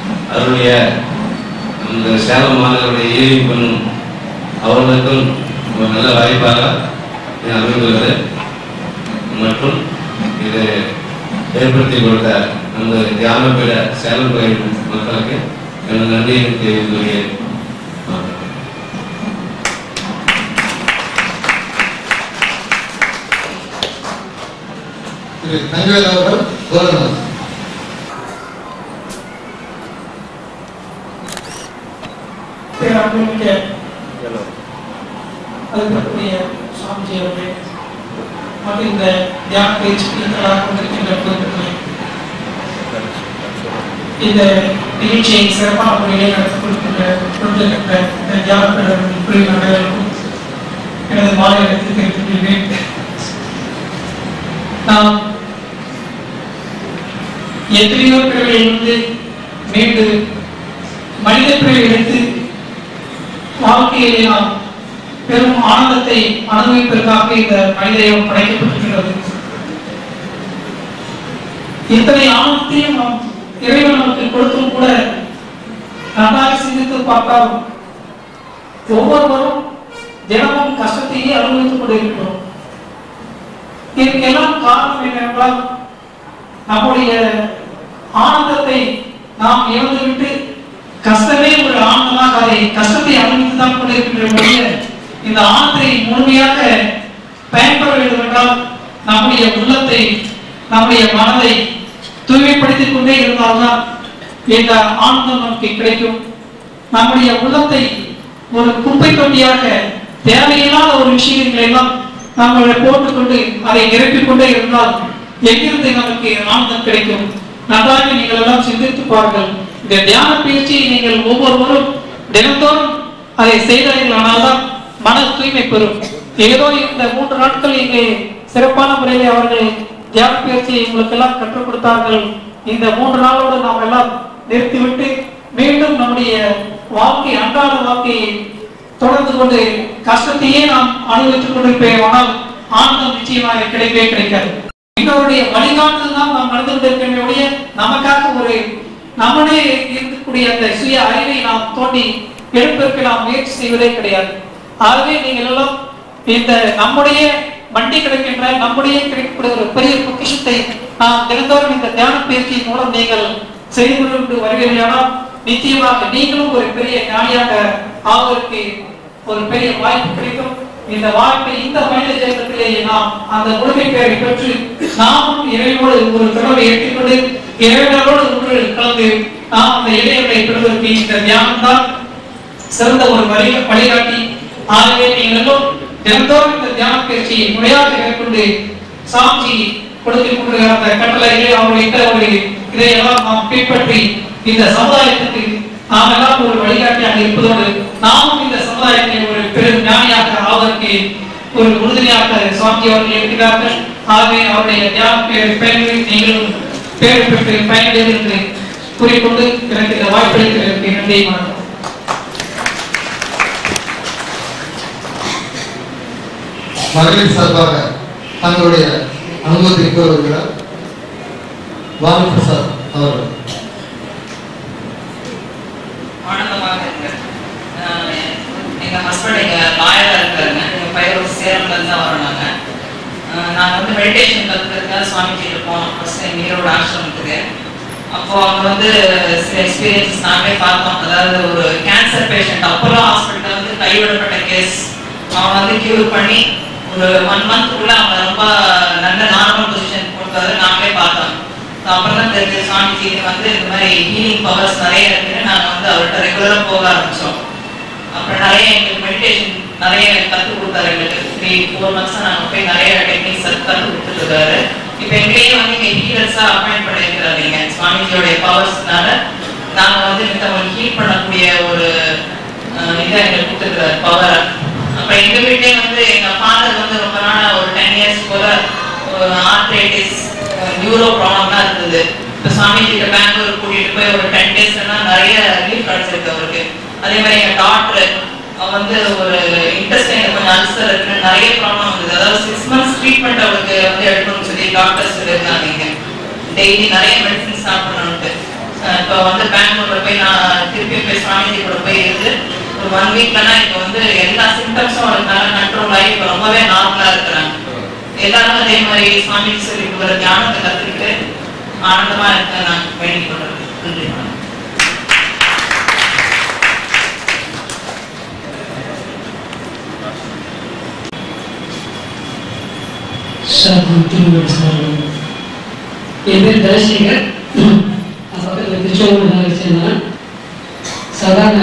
அவருடைய அந்த சேலம் மாணவர்களுடைய ஈரிங் பண்ணும் அவர்களுக்கும் ஒரு நல்ல வாய்ப்பாக இது அமைந்துள்ளது. மற்றும் இதை ஏற்படுத்தி கொடுத்த நம்ம தியானபீட சேலம் கோயில் மக்களுக்கு எனது நன்றியை தெரிவித்துக் கொள்கிறேன். தங்கவேல் அவர்கள் கௌரவம். பேரன்புமிக்க அதுக்குரிய சுவாமிஜி அவர்களே மற்றும் இந்த தியான பயிற்சிக்கு கொண்டிருக்கின்ற பொதுமக்களே, இந்த நிகழ்ச்சியை சிறப்பான முறையிலே நடத்திக்கொண்டிருக்கின்ற இந்த தியான பிரிவு அனைவருக்கும் எனது மாலை இடத்தில் தெரிவித்துள்ளேன். நாம் எத்தனையோ பிரிவுகளிலிருந்து மீண்டு மனித பிரிவை எடுத்து வாழ்க்கையிலே நாம் பெரும் ஆனந்தத்தை அனுபவிப்பதற்காக இந்த மனிதம் படைக்கப்பட்டிருக்கிறது. இத்தனை ஆனந்தத்தையும் நாம் இறைவன் நமக்கு கொடுத்தும் கூட நன்றாக சிந்தித்து பார்த்தால் ஒவ்வொருவரும் தினமும் கஷ்டத்தையே அனுபவித்துக் கொண்டிருக்கிறோம். இதற்கெல்லாம் காரணம் என்னவென்றால் நம்முடைய ஆனந்தத்தை நாம் இழந்துவிட்டு கஷ்டமே ஒரு ஆனந்தமாக அதை கஷ்டத்தை அனுபவித்துதான் கொண்டிருக்கின்ற இந்த ஆனந்தத்தை முழுமையாக பயன்பெற வேண்டும் என்றால் நம்முடைய உள்ளத்தை நம்முடைய மனதை தூய்மைப்படுத்திக் கொண்டே இருந்தால்தான் இந்த ஆனந்தம் நமக்கு கிடைக்கும். நம்முடைய உள்ளத்தை ஒரு குப்பை தொட்டியாக தேவையில்லாத ஒரு விஷயங்களை எல்லாம் நம்மளை போட்டுக்கொண்டு அதை நிரப்பிக் கொண்டே இருந்தால் எங்கிருந்து நமக்கு ஆனந்தம் கிடைக்கும்? நன்றாக நீங்கள் எல்லாம் சிந்தித்து பாருங்கள். இந்த தியான பயிற்சியை நீங்கள் ஒவ்வொருவரும் தினந்தோறும் அதை செய்தார்கள், ஆனால்தான் மன தூய்மை பெறும். ஏதோ இந்த 3 நாட்கள் இங்கே சிறப்பான முறையில் அவர்கள் தியான பயிற்சியை உங்களுக்கு எல்லாம் கற்றுக் கொடுத்தார்கள். இந்த 3 நாளோடு நாம் எல்லாம் நிறுத்திவிட்டு மீண்டும் நம்முடைய வாழ்க்கை அன்றாட வாழ்க்கையை தொடர்ந்து கொண்டு கஷ்டத்தையே நாம் அனுபவித்துக் கொண்டிருப்போம். ஆனால் ஆனந்தம் நிச்சயமாக கிடைக்கவே கிடைக்காது. எங்களுடைய வழிகாட்டுதல் தான் நாம் நடந்து கொண்டிருக்கின்ற நமக்காக ஒரு நம்மளே இருக்கக்கூடிய அந்த சுய அறிவை நாம் தோண்டி எடுப்பதற்கு நாம் முயற்சி செய்வதே கிடையாது. ஆகவே நீங்கள் எல்லாம் இந்த நம்முடைய வண்டி கிடைக்கின்ற நம்முடைய கிடைக்கக்கூடிய ஒரு பெரிய பொக்கிஷத்தை நாம் தினந்தோறும் இந்த தியான பயிற்சியின் மூலம் நீங்கள் செய்து கொண்டு வருகிறீர்களானால் நிச்சயமாக நீங்களும் ஒரு பெரிய ஞானியாக ஆவதற்கு ஒரு பெரிய வாய்ப்பு கிடைக்கும். இந்த வாய்ப்பை இந்த மனித ஜென்மத்திலேயே நாம் அந்த முழுமை பெயரை பெற்று நாமும் இறைவனோடு ஒரு தொடர்பை ஏற்றுக்கொண்டு இறைவனோடு ஒன்று கலந்து நாம் அந்த இறைவனை பெறுவதற்கு இந்த தியானம் தான் சிறந்த ஒரு வழிகாட்டி. ஆகவே நீங்களும் தினந்தோறும் இந்த தியான பயிற்சியை முறையாக மேற்கொண்டு சாட்சி கொடுத்து கொண்டு அந்த கட்டளைகளை அவருடைய இதையெல்லாம் நாம் பின்பற்றி இந்த சமுதாயத்துக்கு நாம் எல்லாம் ஒரு வழிகாட்டியாக இருப்பதோடு நாமும் இந்த சமுதாயத்தை ஒரு பெரும் ஞானியாக ஆவதற்கு ஒரு உறுதுணையாக சுவாமி அவர்கள் இருக்கிறார்கள். ஆகவே அவருடைய தியான பெயரை நீங்களும் பேர் பெற்று பயனடைவது என்று கூறிக்கொண்டு எனக்கு இந்த வாய்ப்பளித்ததற்கு நன்றி. வணக்கம். மகளிர் சார்பாக தங்களுடைய அனுபவத்தை கூறுகிறார் வாமி பிரசாத் அவர்கள். ஆனந்தமாக இருக்கு. எங்க ஹஸ்பண்ட் எங்க லாயரா இருக்காருங்க. எங்க பையன் சேலம்ல இருந்து தான் வரோம். நாங்க வந்து மெடிடேஷன் கத்துக்கிறதுக்காக சுவாமிஜி போனோம் ஃபர்ஸ்ட் எங்க ஈரோடு ஆசிரமத்துக்கு. அப்போ அவங்க வந்து சில எக்ஸ்பீரியன்ஸ் நாங்களே பார்த்தோம். அதாவது ஒரு கேன்சர் பேஷண்ட் அப்போலோ ஹாஸ்பிட்டல் வந்து கைவிடப்பட்ட கேஸ் அவன் வந்து கியூர் பண்ணி ஒரு 1 மந்த்க்குள்ள அவங்க ரொம்ப நல்ல நார்மல் பொசிஷன் கொடுத்தாரு. நாங்களே பார்த்தோம். அப்புறம் தான் தெரிஞ்சு சுவாமிஜி வந்து இந்த மாதிரி ஹீலிங் பவர்ஸ் நிறைய இருக்குன்னு நாங்கள் வந்து அவர்கிட்ட ரெகுலராக போக ஆரம்பித்தோம். அப்புறம் நிறைய எங்களுக்கு மெடிடேஷன் நிறைய கற்றுக் கொடுத்தாரு. எங்களுக்கு 3-4 மந்த்ஸாக நாங்கள் போய் நிறைய டெக்னிக்ஸ் கற்றுக் கொடுத்துட்டு இருக்காரு. இப்போ எங்களையே வந்து இங்கே ஹீலர்ஸாக அப்பாயிண்ட் பண்ணியிருக்கிறாங்க. சுவாமிஜியோடைய பவர்ஸ்னால நாங்கள் வந்து மித்தவங்களுக்கு ஹீல் பண்ணக்கூடிய ஒரு இதை எங்களுக்கு கொடுத்துருக்காரு பவரை. அப்புறம் எங்கள் வீட்லேயே வந்து எங்கள் ஃபாதர் வந்து ரொம்ப நாளாக ஒரு 10 இயர்ஸ் போல ஒரு ஆர்த்ரைட்டிஸ் நியூரோ ப்ராப்ளம்லாம் இருந்தது. இப்போ சுவாமிஜிட்ட பெங்களூர் கூட்டிகிட்டு போய் ஒரு 10 டேஸ்லாம் நிறைய ரிலீஃப் கிடைச்சிருக்கு அவருக்கு. அதே மாதிரி எங்கள் டாக்டர் அவன் வந்து ஒரு இன்ட்ரெஸ்ட் கொஞ்சம் அல்சர் இருக்குன்னு நிறைய ப்ராப்ளம் வந்தது. அதாவது 6 மந்த்ஸ் ட்ரீட்மெண்ட் அவருக்கு வந்து எடுக்கணும்னு சொல்லி டாக்டர்ஸ் சொல்லியிருந்தாங்க. டெய்லி நிறைய மெடிசன் சாப்பிடணும்ட்டு. இப்போ வந்து பெங்களூர்ல போய் நான் திருப்பி போய் சுவாமிஜி கூட போய் இருந்து ஒரு 1 வீக்லனா இப்போ வந்து எல்லா சிம்டம்ஸும் அவருக்கு நல்லா கண்ட்ரோல் எல்லாரும் அதே மாதிரி சுவாமிக்கு சொல்லிட்டு வர தியானத்தை கத்துக்கிட்டு ஆனந்தமா இருக்க நான் வேண்டிக் கொள்றேன். நன்றி. என் பேர் தனசேகர். நான் பக்கத்தில் திருச்செங்கோடு சேர்ந்தேன். சாதாரண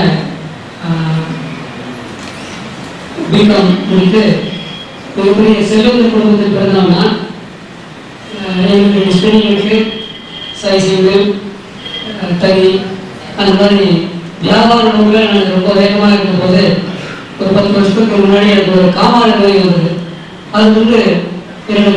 பிகாம் முடித்து ஒரு பெரிய செல்வந்த குடும்பத்தில் பிறந்தோம்னா எங்களுக்கு ஸ்பெல்லிங்களுக்கு சைசிங்கு தறி அந்த மாதிரி வியாபார நோக்கில் எனக்கு ரொம்ப வேகமாக இருக்கும்போது ஒரு 10 வருஷத்துக்கு முன்னாடி எனக்கு ஒரு காமால நோய் வந்தது. அது வந்து என்னோட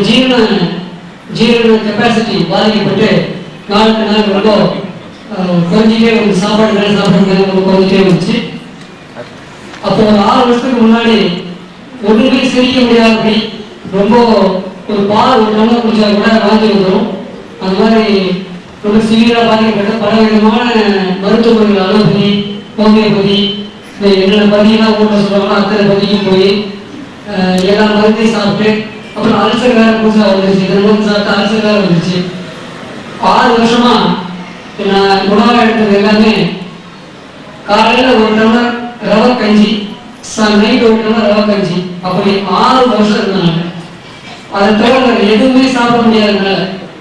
ஜீரண கெப்பாசிட்டி பாதிக்கப்பட்டு நாளுக்கு நாள் ரொம்ப குறைஞ்சிட்டே வந்து சாப்பாடு ரொம்ப குறைஞ்சிட்டே வந்துச்சு. அப்போ ஒரு 6 வருஷத்துக்கு முன்னாடி ஒன்றுமே சிரிக்க முடியாதபடி ரொம்ப ஒரு பால் ஒரு டம்ளர் குடிச்சா கூட வாங்கி வந்துடும். அந்த மாதிரி ரொம்ப சிவியராக பாதிக்கப்பட்ட பல விதமான மருத்துவ முறைகள் அலோபதி, ஹோமியோபதி, என்னென்ன பதியெல்லாம் ஊட்ட சொல்லுவாங்களோ அத்தனை பதிக்கும் போய் எல்லா மருந்தையும் சாப்பிட்டு அப்புறம் அல்சர் வேற புதுசாக வந்துருச்சு. இந்த மருந்து சாப்பிட்டு அல்சர் வேற வந்துருச்சு. 6 வருஷமா நான் உணவாக எடுத்தது எல்லாமே காலையில் ஒரு டம்ளர் ரவை கஞ்சி, நைட் ஒரு டம்ளர் ரவை கஞ்சி, அப்படி 6 வருஷம் இருந்தாங்க. அதை தவிர எதுவுமே சாப்பிட முடியாததுனால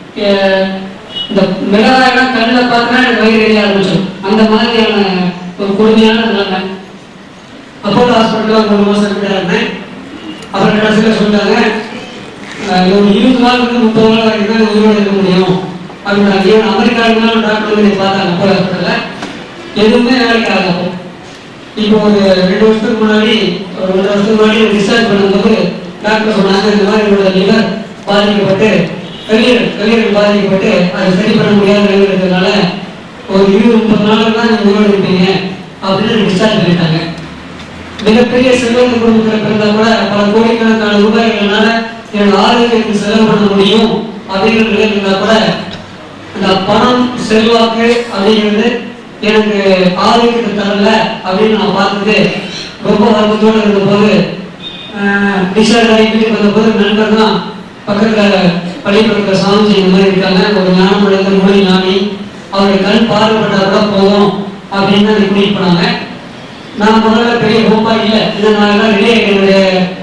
இந்த மிளகாயெல்லாம் கண்ணில் பார்த்தா எனக்கு வயிறு எரிய ஆரம்பிச்சோம். அந்த மாதிரியான ஒரு கொடுமையான நிலைமை. அப்போலோ ஹாஸ்பிட்டலில் 3 மாதம் இருந்தேன். அப்புறம் கடைசியில் சொல்லிட்டாங்க ஒரு 20 நாள் 30 நாள் வரைக்கும் தான் உயிரோடு இருக்க முடியும் அப்படின்னாங்க. ஈவன் அமெரிக்காவுக்கு டாக்டர் வந்து பார்த்தாங்க அப்போலோ ஹாஸ்பிட்டலில். எதுவுமே வேலைக்கு ஆகாது. இப்போ ஒரு 2 வருஷத்துக்கு முன்னாடி ஒரு 1 வருஷத்துக்கு முன்னாடி டிஸ்சார்ஜ் பண்ணும்போது டாக்டர் சொன்னாங்க இந்த மாதிரி என்னோட லிவர் பாதிக்கப்பட்டு கல்லீரல் பாதிக்கப்பட்டு அதை சரி பண்ண முடியாத நிலையில் இருக்கிறதுனால ஒரு 20-30 நாள் தான் நீங்கள் உயிரோடு இருப்பீங்க அப்படின்னு டிஸ்சார்ஜ் பண்ணிட்டாங்க. மிகப்பெரிய செல்வந்த குடும்பத்தில் பிறந்தா கூட பல கோடிக்கணக்கான ரூபாய்கள்னால என்னோட ஆரோக்கியத்துக்கு செலவு பண்ண முடியும் அப்படிங்கிற நிலையில் இருந்தால் கூட அந்த பணம் செல்வாக்கு அப்படிங்கிறது எனக்கு ஆரோக்கியத்தை தரல அப்படின்னு நான் பார்த்துட்டு ரொம்ப வருத்தத்தோடு இருந்த போது டிஸ்சார்ஜ் ஆகி வீட்டுக்கு வந்த போது நண்பர் தான் பக்கத்தில் பள்ளிக்கூடத்தில் சாமிஜி இந்த மாதிரி இருக்காங்க, ஒரு ஞானம் அடைந்த மொழி ஞானி, அவருடைய கண் பார்வைப்பட்டா கூட போதும் அப்படின்னு தான் கூட்டிகிட்டு போனாங்க. நான் முதல்ல பெரிய ஹோப்பா இல்லை, இதனால ரிலே என்னுடைய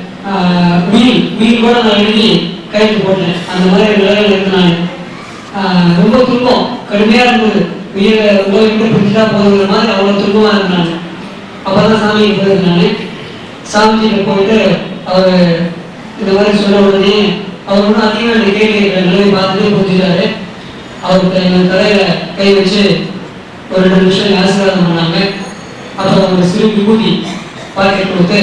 வீல் கூட நான் எழுதி கைட்டு போட்டேன். அந்த மாதிரி நிலையில் இருந்து நான் ரொம்ப துன்பம் கடுமையாக இருந்தது. உயிரை உலகிட்டு பிடிச்சா போதுங்கிற மாதிரி அவ்வளோ துன்பமாக இருந்தாங்க. அப்போ தான் சாமிக்கு போயிருந்தாங்க. சாமிஜிட்ட போயிட்டு அவர் இந்த மாதிரி சொன்ன உடனே அவர் ஒன்றும் அதிகமாக எனக்கு கேள்வி நிலையை பார்த்துட்டு புரிஞ்சுட்டாரு. அவருக்கு என் தலையில் கை வச்சு ஒரு 2 நிமிஷம் ஆசீர்வாதம் பண்ணாங்க. அப்புறம் ஒரு சிறு விபூதி பாக்கெட் கொடுத்து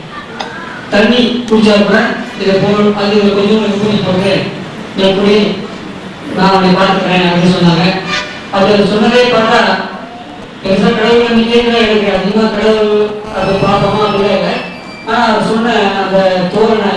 தண்ணி குடிச்சா கூட இதை அது கொஞ்சம் விபூதி போட்டு என் கூடி நான் அவனை பார்த்துக்கிறேன் அப்படின்னு சொன்னாங்க. அப்படி சொன்னதே பார்த்தா பெருசாக கடவுள் நம்பிக்கைன்னு எனக்கு அதிகமாக கடவுள் அதை பார்ப்போமா அப்படிலாம் இல்லை. ஆனால் அவர் சொன்ன அந்த தோரணை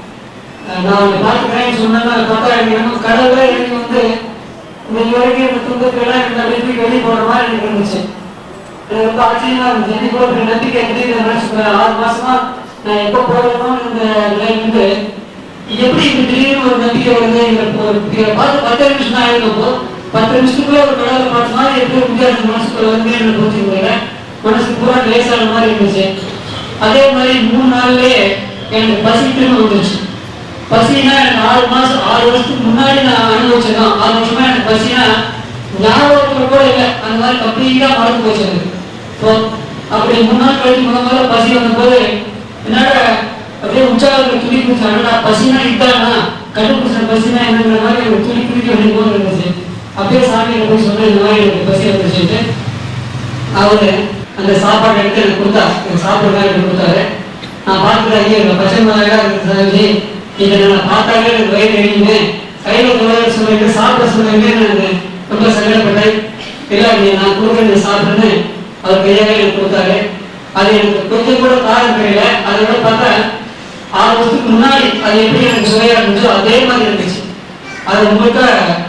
நான் அவனை பார்த்துக்கிறேன்னு சொன்னேன்னா பார்த்தா எனக்கு கடவுளே எனக்கு வந்து இன்னைக்கு வரைக்கும் இந்த துன்பத்துக்கெல்லாம் இந்த வீட்டுக்கு வெளியே போகிற மாதிரி எனக்கு இருந்துச்சு. எனக்கு ரொம்ப ஆச்சரியமா இருந்துச்சு. எனக்கு ஒரு நம்பிக்கை திடீர்னு நினைச்சுக்கிறேன் 6 மாசமா நான் எப்போ போகணும்னு இந்த நிலையிலிருந்து எப்படி இந்த திடீர்னு ஒரு நம்பிக்கை வருது. எங்களை பார்த்து 10 நிமிஷம் தான் ஆயிருந்தப்போ 10 நிமிஷத்துக்குள்ள ஒரு கடவுளை பார்த்த மாதிரி எப்படி வித்தியாசம் மனசுக்குள்ள வந்து எனக்கு புரிஞ்சுக்கல. மனசுக்கு பூரா லேசான மாதிரி இருந்துச்சு. அதே மாதிரி 3 நாள்லயே எனக்கு பசி திரும்ப வந்துருச்சு. பசினா எனக்கு 6 வருஷத்துக்கு முன்னாடி நான் அனுபவிச்சதான். 6 வருஷமா எனக்கு பசினா ஞாபகத்துல கூட இல்லை. அந்த மாதிரி கம்ப்ளீட்டா மறந்து போச்சு எனக்கு. ஸோ அப்படி 3 நாள் கழிச்சு முதல்ல பசி வந்த போது என்னோட அப்படியே உற்சாகத்தில் துணி குடிச்சாங்க. பசினா இதானா கண்டுபிடிச்ச பசினா என்னங்கிற மாதிரி எனக்கு துணி குடிக்க வேண்டிய போது இருந்துச்சு. அப்படியே சாமியை போய் சொன்னேன் இந்த மாதிரி எனக்கு பசி வந்துச்சுட்டு அவரு அந்த சாப்பாடு எடுத்து எனக்கு கொடுத்தாரு. எனக்கு சாப்பிட்றதா எனக்கு கொடுத்தாரு. நான் பார்த்துட்டு ஐயோ இந்த பச்சை மிளகாய் இருக்குது சாமிஜி, இதை நான் பார்த்தாலே எனக்கு வயிறு எரியுமே, கையில் தொழில் சொல்லுங்க சாப்பிட சொல்லுங்க எனக்கு ரொம்ப சங்கடப்பட்டேன். இல்லை நீ நான் கொடுக்குறேன் சாப்பிட்றேன்னு அவர் கையாலே எனக்கு கொடுத்தாரு. அது எனக்கு கொஞ்சம் கூட காரம் தெரியல. அதை விட பார்த்தா 6 வருஷத்துக்கு முன்னாடி அது எப்படி எனக்கு சுவையா இருந்துச்சோ அதே மாதிரி இருந்துச்சு. அது முழுக்க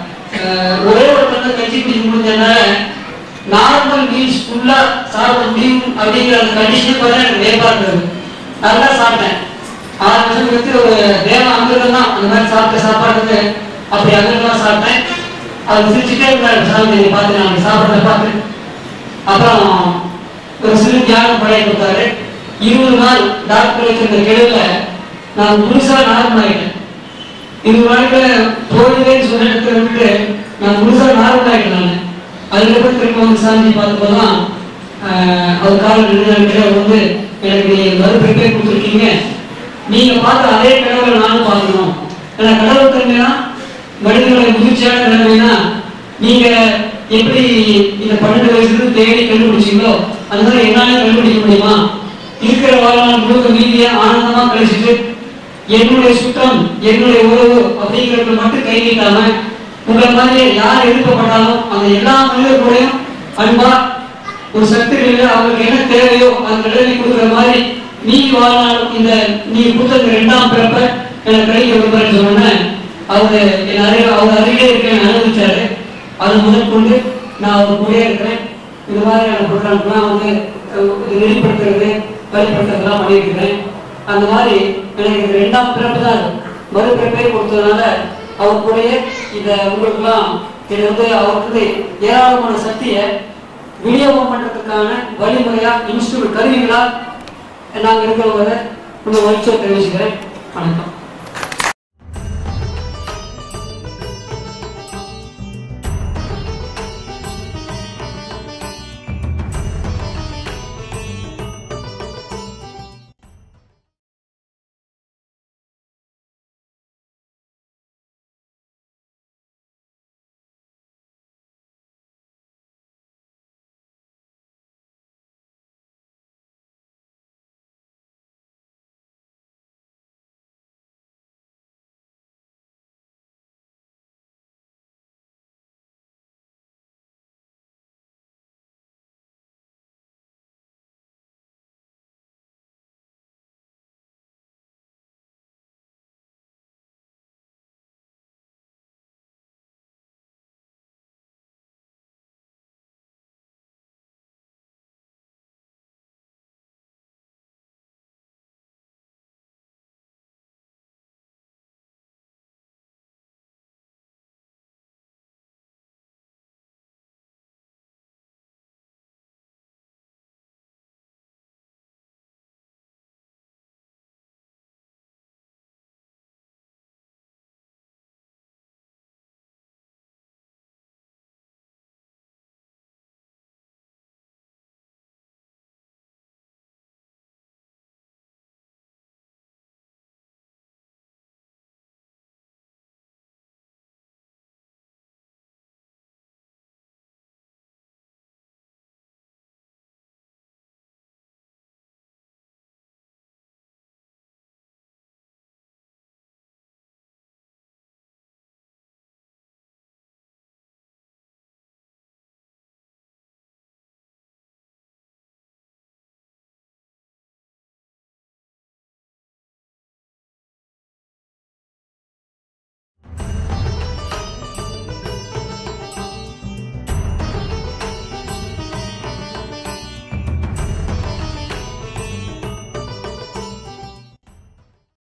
ஒரே ஒரு டம்ளர் கஞ்சி குடிக்க முடிஞ்சதுனால நார்மல் மீல்ஸ் ஃபுல்லா சாப்பிட முடியும் அப்படிங்கிற அந்த கண்டிஷன் பார்த்தா எனக்கு வேப்பா இருந்தது. நல்லா சாப்பிட்டேன். 6 வருஷம் கழிச்சு ஒரு தேவ அமிர்தம் தான் அந்த மாதிரி சாப்பிட்ட சாப்பாடு அப்படி அமிர்தம் சாப்பிட்டேன். அது சிரிச்சுட்டே இருந்தாரு சாமி பார்த்து நான் சாப்பிட்றத பார்த்து. அப்புறம் ஒரு சிறு தியானம் பழைய கொடுத்தாரு. 20 நாள் டாக்டர் வச்சிருந்த கெடுல நான் முழுசா நார்மல் ஆகிட்டேன். 20 நாளுக்குள்ள போயிடுவேன்னு சொன்ன இடத்துல விட்டு நான் முழுசா நார்மல் ஆகிட்டேன். நான் அதுக்கப்புறம் திரும்ப வந்து சாமி பார்த்தப்போதான் அவர் காலம் 2 நாள் கிட்ட வந்து எனக்கு மறுபிரிப்பே கொடுத்துருக்கீங்க, நீங்க பார்த்த அதே கடவுளை நானும் பார்க்கணும். ஏன்னா கடவுள் தன்மைனா மனிதர்களை முதிர்ச்சியான நிலைமைனா நீங்க எப்படி இந்த 12 வயசுல தேடி கண்டுபிடிச்சீங்களோ அது மாதிரி என்னால கண்டுபிடிக்க முடியுமா? இருக்கிற வாழ்நாள் முழுக்க மீதியா ஆனந்தமா கழிச்சுட்டு என்னுடைய சுத்தம் என்னுடைய உறவு அப்படிங்கிறத மட்டும் கை நீட்டாம உங்களை மாதிரி யார் எழுப்பப்பட்டாலும் அந்த எல்லா மனிதர்களுடையும் அன்பா ஒரு சக்திகளில் அவங்களுக்கு என்ன தேவையோ அந்த நிலைமை கொடுக்குற மாதிரி நீ வாழ்நாள் இந்த நீ கொடுத்த 2ஆம் பிறப்ப எனக்கு கிடைக்க விரும்புறேன்னு சொன்ன அவர் அருகே இருக்க அனுபவிச்சாரு. அது முதல் கொண்டு நான் அவர் கூடயே இருக்கிறேன். இது மாதிரியான ப்ரோக்ராம்லாம் வந்து வெளிப்படுத்துறது வெளிப்படுத்துறதுலாம் பண்ணியிருக்கிறேன். அந்த மாதிரி எனக்கு 2ஆம் பிறப்பு தான் மறுபிறப்பே கொடுத்ததுனால அவர் கூடயே இதை உங்களுக்குலாம் இது வந்து அவருக்கு ஏராளமான சக்தியை விநியோகம் பண்றதுக்கான வழிமுறையா இன்ஸ்டியூட் கருவிகளா நாங்கள் இருக்கிறவங்க ரொம்ப மகிழ்ச்சியை தெரிவிச்சுக்கிறேன். வணக்கம்.